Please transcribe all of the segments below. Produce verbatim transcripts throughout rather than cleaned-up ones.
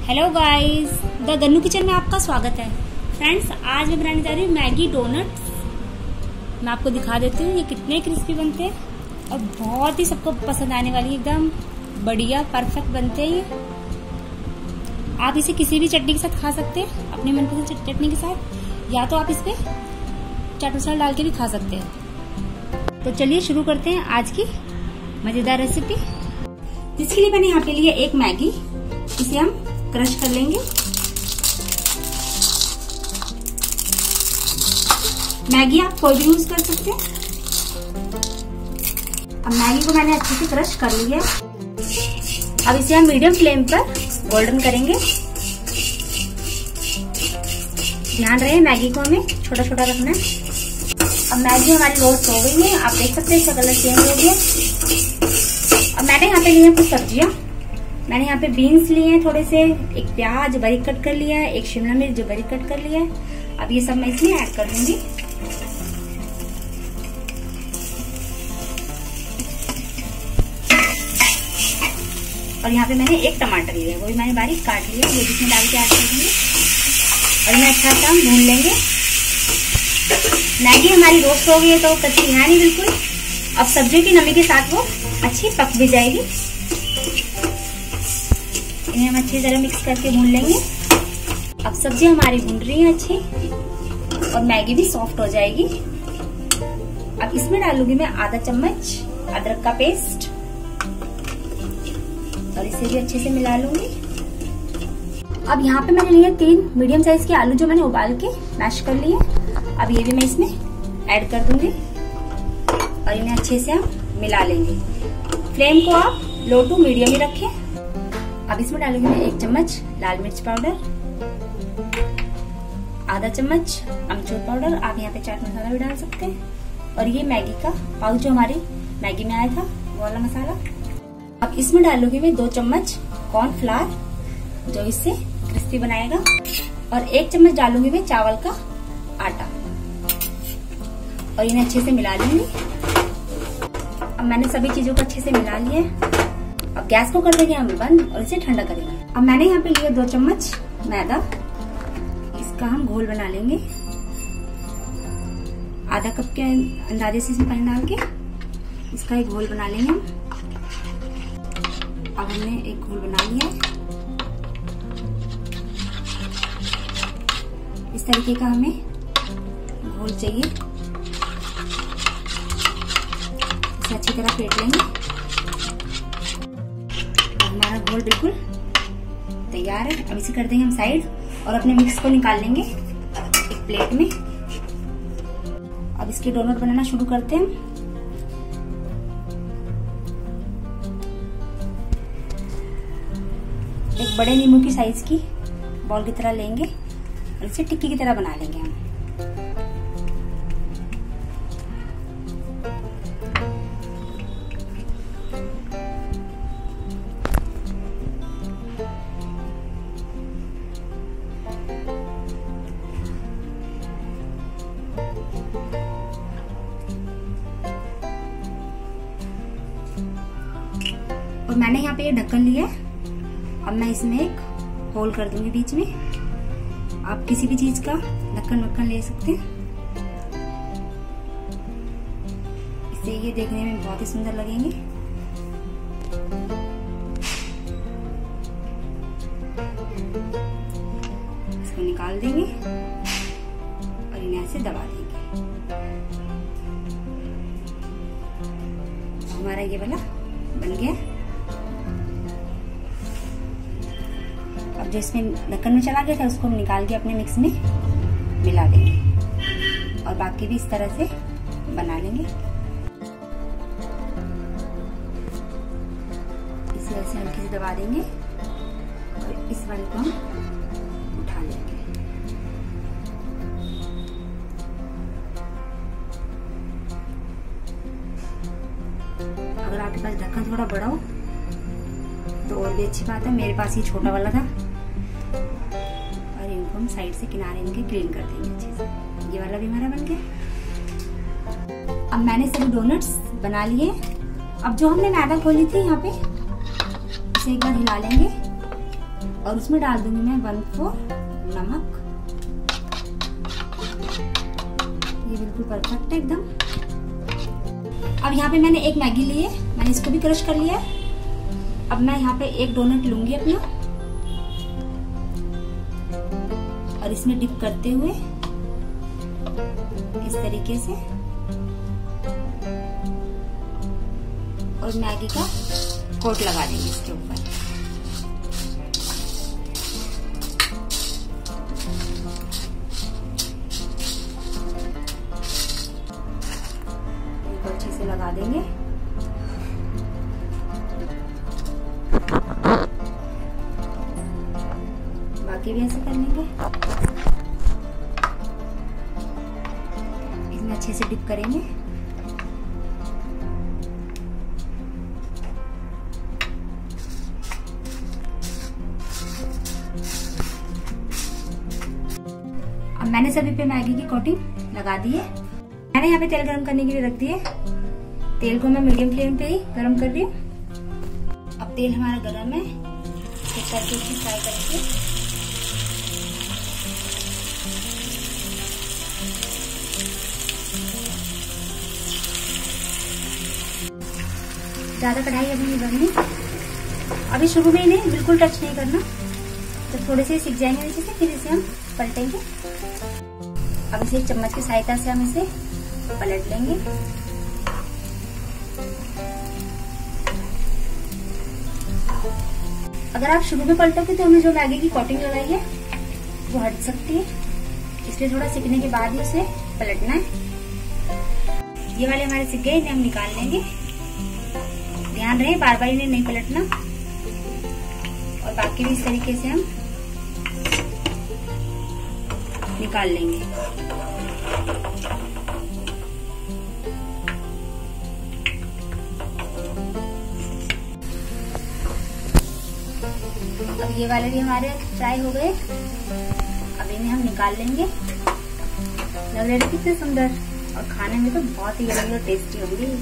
Hello guys, the Gannu kitchen में आपका स्वागत है। फ्रेंड्स, आज मैं बनाने जा रही हूँ मैगी डोनट्स। मैं आपको दिखा देती हूँ ये कितने क्रिस्पी बनते हैं और बहुत ही सबको पसंद आने वाली, एकदम बढ़िया परफेक्ट बनते हैं ये। आप इसे किसी भी चटनी के साथ खा सकते हैं, अपनी मनपसंद चटनी के साथ, या तो आप इस पे चाट मसाला डाल के भी खा सकते हैं। तो चलिए शुरू करते हैं आज की मजेदार रेसिपी, जिसके लिए मैंने यहाँ पे लिया एक मैगी। इसे हम क्रश कर लेंगे। मैगी आप कोई भी यूज कर सकते हैं। अब मैगी को मैंने अच्छे से क्रश कर लिया है। अब इसे हम मीडियम फ्लेम पर गोल्डन करेंगे। ध्यान रहे मैगी को हमें छोटा छोटा रखना है। अब मैगी हमारी रोस्ट हो गई है, आप देख सकते हैं इसका कलर चेंज हो गया। अब मैंने यहाँ पे लिए हैं कुछ सब्जियां। मैंने यहाँ पे बीन्स लिए हैं थोड़े से, एक प्याज बारीक कट कर लिया है, एक शिमला मिर्च जो बारीक कट कर लिया है। अब ये सब मैं इसमें ऐड कर दूंगी। और यहाँ पे मैंने एक टमाटर लिया है, वो भी मैंने बारीक काट लिया है, वो भी इसमें डाल के ऐड कर दूंगी। और इन्हें अच्छा सा हम भून लेंगे। मैगी हमारी रोस्ट हो गई है तो कच्ची है नहीं बिल्कुल। अब सब्जियों की नमी के साथ वो अच्छी पक भी जाएगी। इन्हें हम अच्छी तरह मिक्स करके भून लेंगे। अब सब्जी हमारी भून रही है अच्छी और मैगी भी सॉफ्ट हो जाएगी। अब इसमें डालूंगी मैं आधा चम्मच अदरक का पेस्ट और इसे भी अच्छे से मिला लूंगी। अब यहाँ पे मैंने लिए तीन मीडियम साइज के आलू जो मैंने उबाल के मैश कर लिए। अब ये भी मैं इसमें ऐड कर दूंगी और इन्हें अच्छे से हम मिला लेंगे। फ्लेम को आप लो टू मीडियम ही रखें। अब इसमें डालूंगी मैं एक चम्मच लाल मिर्च पाउडर, आधा चम्मच अमचूर पाउडर, आप यहाँ पे चाट मसाला भी डाल सकते हैं, और ये मैगी का पाउच जो हमारी मैगी में आया था वो वाला मसाला। अब इसमें डालूंगी मैं दो चम्मच कॉर्नफ्लावर जो इससे क्रिस्पी बनाएगा, और एक चम्मच डालूंगी मैं चावल का आटा और इन्हें अच्छे से मिला लूंगी। अब मैंने सभी चीजों को अच्छे से मिला लिया है। अब गैस को कर देंगे हम बंद और इसे ठंडा करेंगे। अब मैंने यहाँ पे लिया दो चम्मच मैदा, इसका हम घोल बना लेंगे। आधा कप के अंदाजे से इसमें पानी डाल के इसका एक घोल बना लेंगे हम। अब हमने एक घोल बना लिया है। इस तरीके का हमें घोल चाहिए। इसे अच्छी तरह फेंट लेंगे। हमारा घोल बिल्कुल तैयार है। अब इसे कर देंगे हम साइड और अपने मिक्स को निकाल लेंगे एक प्लेट में। अब इसके डोनट बनाना शुरू करते हैं। एक बड़े नींबू की साइज की बॉल की तरह लेंगे और इसे टिक्की की तरह बना लेंगे हम। और मैंने यहाँ पे ये ढक्कन लिया है। अब मैं इसमें एक होल कर दूंगी बीच में। आप किसी भी चीज का ढक्कन वक्कन ले सकते हैं। इससे ये देखने में बहुत ही सुंदर लगेंगे। इसको निकाल देंगे और इन्हें ऐसे दबा देंगे। हमारा ये वाला बन गया। अब जो इसमें ढक्कन में चला गया था उसको हम निकाल के अपने मिक्स में मिला देंगे और बाकी भी इस तरह से बना लेंगे। इसे ऐसे हल्के से दबा देंगे और इस वाले को हम उठा लेंगे। अगर आपके पास ढक्कन थोड़ा बड़ा हो तो और भी अच्छी बात है। मेरे पास ये छोटा वाला था और इनको हम साइड से किनारे इनके क्लीन कर देंगे अच्छे से। ये वाला भी हमारा बन गया। अब मैंने सभी डोनट्स बना लिए। अब जो हमने मैदा खोली थी यहाँ पे इसे एक बार हिला लेंगे और उसमें डाल दूंगी मैं वन फोर नमक। ये बिल्कुल परफेक्ट है एकदम। अब यहाँ पे मैंने एक मैगी ली है, मैंने इसको भी क्रश कर लिया है। अब मैं यहाँ पे एक डोनट लूंगी अपना और इसमें डिप करते हुए इस तरीके से और मैगी का कोट लगा देंगे इसके ऊपर। इसको अच्छे से लगा देंगे। बाकी भी ऐसे कर लेंगे। इसमें अच्छे से डिप करेंगे। अब मैंने सभी पे मैगी की कोटिंग लगा दी है। मैंने यहाँ पे तेल गरम करने के लिए रख दिया है। तेल को मैं मीडियम फ्लेम पे ही गरम कर रही हूँ। अब तेल हमारा गरम है, तो करके इसकी फ्राई करके ज्यादा कढ़ाई अभी नहीं भरनी। अभी शुरू में इन्हें बिल्कुल टच नहीं करना। जब थोड़े से सीख जाएंगे नीचे से फिर इसे हम पलटेंगे। अब इसे चम्मच की सहायता से हम इसे पलट लेंगे। अगर आप शुरू में पलटोगे तो हमें जो मैगी की कोटिंग लगाई है वो हट सकती है, इसलिए थोड़ा सीखने के बाद ही उसे पलटना है। ये वाले हमारे सीख गए, इन्हें हम निकाल लेंगे। ध्यान रहे बार बार इन्हें नहीं पलटना। और बाकी भी इस तरीके से हम निकाल लेंगे। अब ये वाले भी हमारे फ्राई हो गए। अब इन्हें हम निकाल लेंगे। लग रहे हैं कितने सुंदर और खाने में तो बहुत ही यम्मी और टेस्टी होंगी।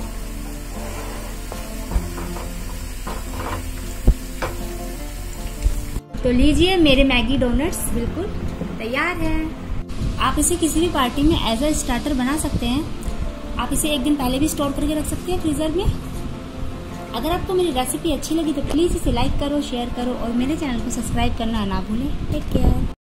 तो लीजिए मेरे मैगी डोनट्स बिल्कुल तैयार है। आप इसे किसी भी पार्टी में एज अ स्टार्टर बना सकते हैं। आप इसे एक दिन पहले भी स्टोर करके रख सकते हैं फ्रीजर में। अगर आपको मेरी रेसिपी अच्छी लगी तो प्लीज इसे लाइक करो, शेयर करो और मेरे चैनल को सब्सक्राइब करना ना भूलें। Take care.